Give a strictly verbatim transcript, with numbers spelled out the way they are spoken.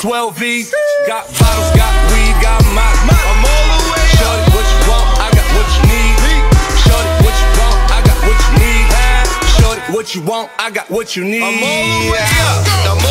twelve V. Got bottles, got weed, got my. I'm all the way. Shorty, what you want? I got what you need. Shorty, what you want? I got what you need. Shorty, what you want? I got what you need. I'm all the way up.